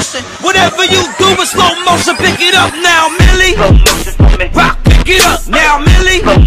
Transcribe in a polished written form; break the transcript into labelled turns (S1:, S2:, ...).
S1: motion. Whatever you do in slow motion, pick it up now, Millie. Rock, pick it up now, Millie.